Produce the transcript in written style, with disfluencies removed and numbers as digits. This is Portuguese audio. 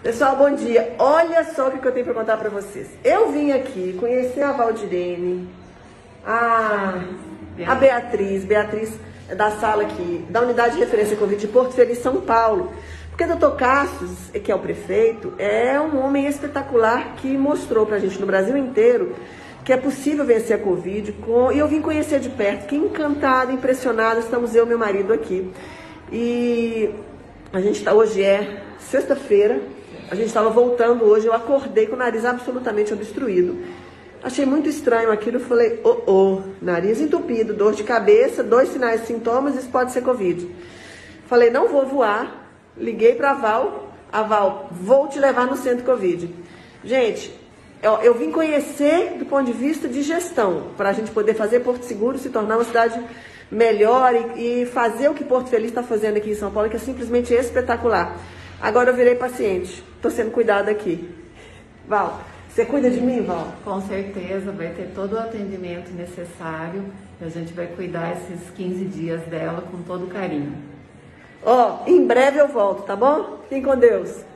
Pessoal, bom dia. Olha só o que eu tenho para contar para vocês. Eu vim aqui conhecer a Valdirene, a Beatriz é da sala aqui, da Unidade de Referência Covid de Porto Feliz, São Paulo. Porque o Dr. Cassius, que é o prefeito, é um homem espetacular que mostrou pra gente no Brasil inteiro que é possível vencer a Covid. E eu vim conhecer de perto, fiquei encantada, impressionada. Estamos eu e meu marido aqui. E a gente tá, hoje é sexta-feira, a gente estava voltando hoje, eu acordei com o nariz absolutamente obstruído. Achei muito estranho aquilo, eu falei, nariz entupido, dor de cabeça, 2 sinais de sintomas, isso pode ser Covid. Falei, não vou voar, liguei para a Val, vou te levar no centro Covid. Gente, eu vim conhecer do ponto de vista de gestão, para a gente poder fazer Porto Seguro se tornar uma cidade melhor e fazer o que Porto Feliz está fazendo aqui em São Paulo, que é simplesmente espetacular. Agora eu virei paciente, estou sendo cuidada aqui. Val, você cuida de mim, Val? Com certeza, vai ter todo o atendimento necessário. A gente vai cuidar esses 15 dias dela com todo carinho. Em breve eu volto, tá bom? Fiquem com Deus.